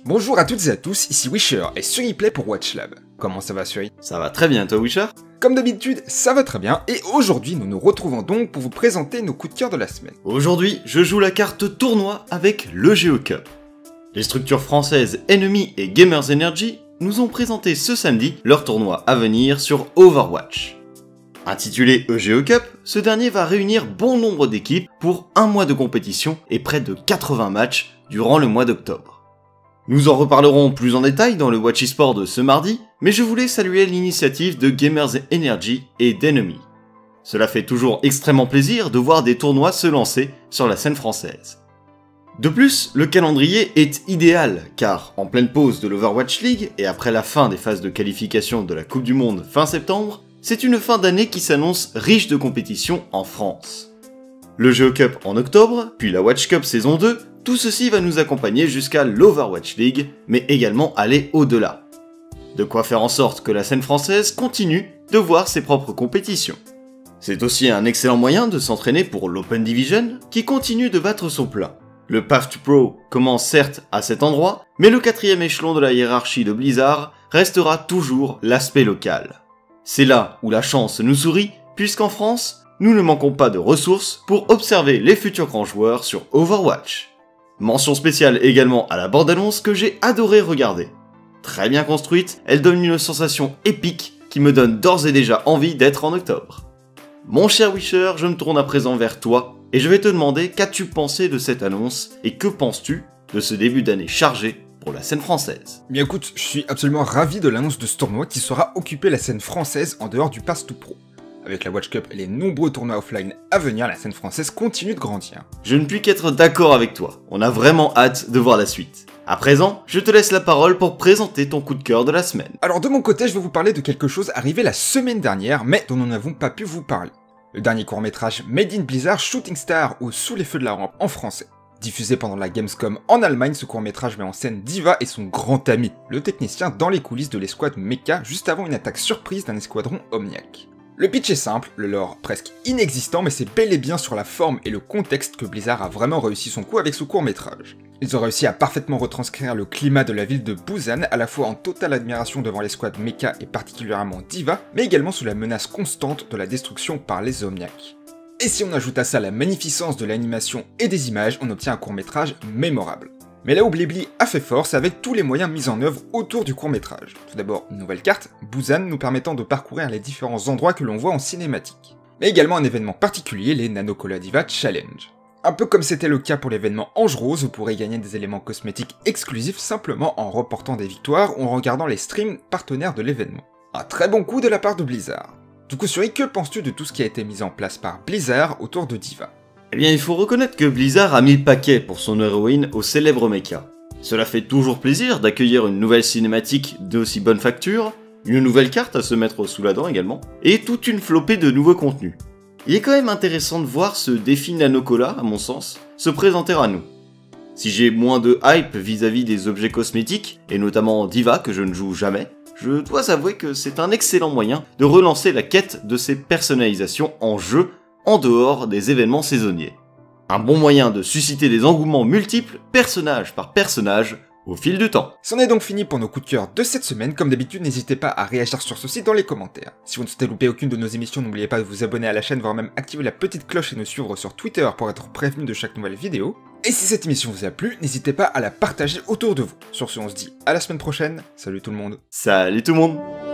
Bonjour à toutes et à tous, ici Wisher et Suriplay pour WatchLab. Comment ça va Suri? Ça va très bien, toi Wisher? Comme d'habitude, ça va très bien, et aujourd'hui nous nous retrouvons donc pour vous présenter nos coups de cœur de la semaine. Aujourd'hui, je joue la carte tournoi avec le GeoCup. Les structures françaises Enemy et Gamers Energy nous ont présenté ce samedi leur tournoi à venir sur Overwatch. Intitulé EGECup, ce dernier va réunir bon nombre d'équipes pour un mois de compétition et près de 80 matchs durant le mois d'octobre. Nous en reparlerons plus en détail dans le Watch eSport de ce mardi, mais je voulais saluer l'initiative de Gamers Energy et d'Enemy. Cela fait toujours extrêmement plaisir de voir des tournois se lancer sur la scène française. De plus, le calendrier est idéal, car en pleine pause de l'Overwatch League et après la fin des phases de qualification de la Coupe du Monde fin septembre, c'est une fin d'année qui s'annonce riche de compétitions en France. Le GeoCup en octobre, puis la Watch Cup saison 2, tout ceci va nous accompagner jusqu'à l'Overwatch League, mais également aller au-delà. De quoi faire en sorte que la scène française continue de voir ses propres compétitions. C'est aussi un excellent moyen de s'entraîner pour l'Open Division, qui continue de battre son plein. Le Path to Pro commence certes à cet endroit, mais le quatrième échelon de la hiérarchie de Blizzard restera toujours l'aspect local. C'est là où la chance nous sourit, puisqu'en France, nous ne manquons pas de ressources pour observer les futurs grands joueurs sur Overwatch. Mention spéciale également à la bande-annonce que j'ai adoré regarder. Très bien construite, elle donne une sensation épique qui me donne d'ores et déjà envie d'être en octobre. Mon cher Wisher, je me tourne à présent vers toi, et je vais te demander qu'as-tu pensé de cette annonce, et que penses-tu de ce début d'année chargé pour la scène française? Bien écoute, je suis absolument ravi de l'annonce de ce tournoi qui saura occuper la scène française en dehors du Path to Pro. Avec la Watch Cup et les nombreux tournois offline à venir, la scène française continue de grandir. Je ne puis qu'être d'accord avec toi, on a vraiment hâte de voir la suite. À présent, je te laisse la parole pour présenter ton coup de cœur de la semaine. Alors de mon côté, je vais vous parler de quelque chose arrivé la semaine dernière, mais dont nous n'avons pas pu vous parler. Le dernier court-métrage Made in Blizzard Shooting Star ou Sous les feux de la rampe en français. Diffusé pendant la Gamescom en Allemagne, ce court-métrage met en scène D.Va et son grand ami, le technicien dans les coulisses de l'escouade Mecha juste avant une attaque surprise d'un escadron Omniac. Le pitch est simple, le lore presque inexistant, mais c'est bel et bien sur la forme et le contexte que Blizzard a vraiment réussi son coup avec ce court-métrage. Ils ont réussi à parfaitement retranscrire le climat de la ville de Busan, à la fois en totale admiration devant l'escouade Mecha et particulièrement D.Va, mais également sous la menace constante de la destruction par les Omniacs. Et si on ajoute à ça la magnificence de l'animation et des images, on obtient un court-métrage mémorable. Mais là où Blibli a fait fort, c'est avec tous les moyens mis en œuvre autour du court-métrage. Tout d'abord, une nouvelle carte, Busan, nous permettant de parcourir les différents endroits que l'on voit en cinématique. Mais également un événement particulier, les Nanocola D.Va Challenge. Un peu comme c'était le cas pour l'événement Ange Rose, vous pourrez gagner des éléments cosmétiques exclusifs simplement en reportant des victoires ou en regardant les streams partenaires de l'événement. Un très bon coup de la part de Blizzard. Du coup Suri, que penses-tu de tout ce qui a été mis en place par Blizzard autour de D.Va? Eh bien, il faut reconnaître que Blizzard a mis le paquet pour son héroïne au célèbre mecha. Cela fait toujours plaisir d'accueillir une nouvelle cinématique d'aussi bonne facture, une nouvelle carte à se mettre sous la dent également, et toute une flopée de nouveaux contenus. Il est quand même intéressant de voir ce défi Nanocola, à mon sens, se présenter à nous. Si j'ai moins de hype vis-à-vis des objets cosmétiques, et notamment D.Va que je ne joue jamais, je dois avouer que c'est un excellent moyen de relancer la quête de ces personnalisations en jeu en dehors des événements saisonniers. Un bon moyen de susciter des engouements multiples, personnage par personnage, au fil du temps. C'en est donc fini pour nos coups de cœur de cette semaine. Comme d'habitude, n'hésitez pas à réagir sur ceci dans les commentaires. Si vous ne souhaitez louper aucune de nos émissions, n'oubliez pas de vous abonner à la chaîne, voire même activer la petite cloche et nous suivre sur Twitter pour être prévenu de chaque nouvelle vidéo. Et si cette émission vous a plu, n'hésitez pas à la partager autour de vous. Sur ce, on se dit à la semaine prochaine. Salut tout le monde. Salut tout le monde.